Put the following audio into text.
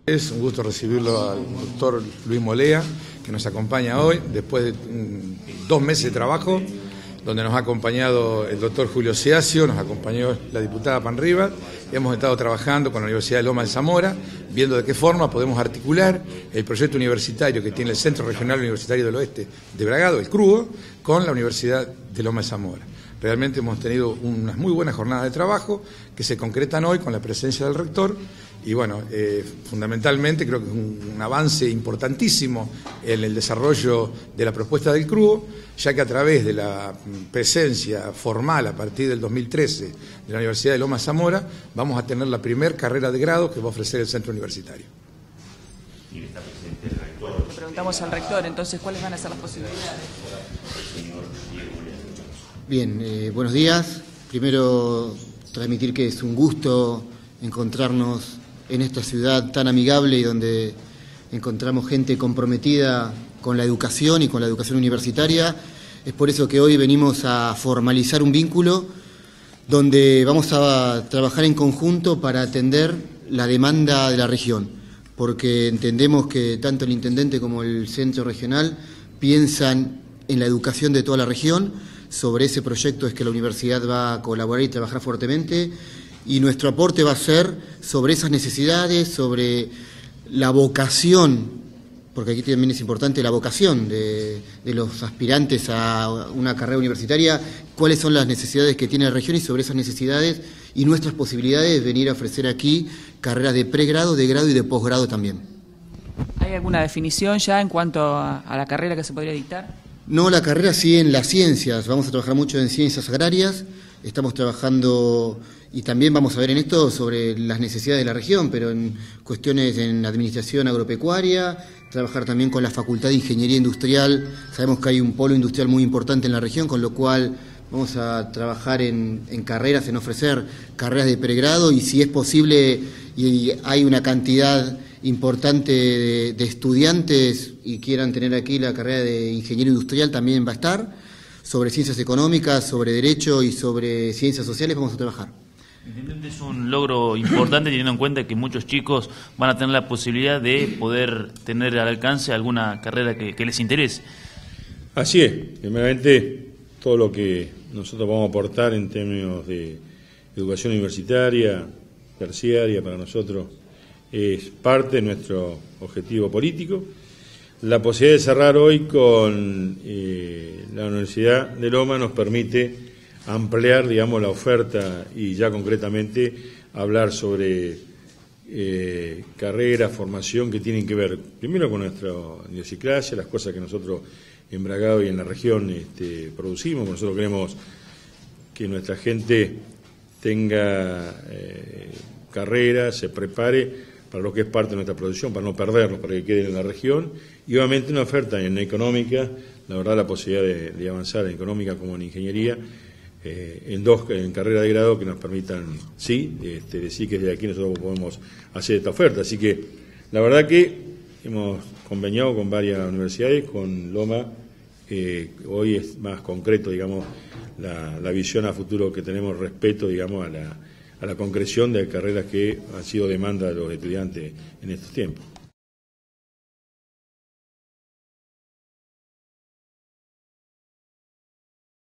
Es un gusto recibirlo al doctor Luis Molea, que nos acompaña hoy, después de 2 meses de trabajo, donde nos ha acompañado el doctor Julio Ciascio, nos acompañó la diputada Panrivas, y hemos estado trabajando con la Universidad de Loma de Zamora, viendo de qué forma podemos articular el proyecto universitario que tiene el Centro Regional Universitario del Oeste de Bragado, el CRUO, con la Universidad de Loma de Zamora. Realmente hemos tenido unas muy buenas jornadas de trabajo que se concretan hoy con la presencia del rector y bueno, fundamentalmente creo que es un avance importantísimo en el desarrollo de la propuesta del CRUO, ya que a través de la presencia formal a partir del 2013 de la Universidad de Loma de Zamora vamos a tener la primera carrera de grado que va a ofrecer el centro universitario. Y está presente el rector. Le preguntamos al rector, entonces, ¿cuáles van a ser las posibilidades? Bien, buenos días. Primero, transmitir que es un gusto encontrarnos en esta ciudad tan amigable y donde encontramos gente comprometida con la educación y con la educación universitaria. Es por eso que hoy venimos a formalizar un vínculo donde vamos a trabajar en conjunto para atender la demanda de la región, porque entendemos que tanto el intendente como el centro regional piensan en la educación de toda la región. Sobre ese proyecto es que la universidad va a colaborar y trabajar fuertemente, y nuestro aporte va a ser sobre esas necesidades, sobre la vocación, porque aquí también es importante la vocación de los aspirantes a una carrera universitaria, cuáles son las necesidades que tiene la región y sobre esas necesidades y nuestras posibilidades de venir a ofrecer aquí carreras de pregrado, de grado y de posgrado también. ¿Hay alguna definición ya en cuanto a la carrera que se podría dictar? No, la carrera sí en las ciencias. Vamos a trabajar mucho en ciencias agrarias. Estamos trabajando y también vamos a ver en esto sobre las necesidades de la región, pero en cuestiones en administración agropecuaria, trabajar también con la Facultad de Ingeniería Industrial. Sabemos que hay un polo industrial muy importante en la región, con lo cual vamos a trabajar en carreras, en ofrecer carreras de pregrado y si es posible y hay una cantidad importante de estudiantes y quieran tener aquí la carrera de ingeniero industrial también va a estar. Sobre ciencias económicas, sobre derecho y sobre ciencias sociales vamos a trabajar. Intendente, es un logro importante teniendo en cuenta que muchos chicos van a tener la posibilidad de poder tener al alcance alguna carrera que les interese. Así es, primeramente todo lo que nosotros vamos a aportar en términos de educación universitaria, terciaria para nosotros es parte de nuestro objetivo político. La posibilidad de cerrar hoy con la Universidad de Loma nos permite ampliar, digamos, la oferta y ya concretamente hablar sobre carreras, formación que tienen que ver primero con nuestra idiosincrasia, las cosas que nosotros en Bragado y en la región producimos. Nosotros queremos que nuestra gente tenga carreras, se prepare para lo que es parte de nuestra producción, para no perderlo, para que queden en la región, y obviamente una oferta en económica, la verdad la posibilidad de avanzar en económica como en ingeniería, en carreras de grado que nos permitan, sí, decir que desde aquí nosotros podemos hacer esta oferta. Así que la verdad que hemos conveniado con varias universidades, con Loma, hoy es más concreto, digamos, la visión a futuro que tenemos respecto, digamos, a la concreción de carreras que han sido demanda de los estudiantes en estos tiempos.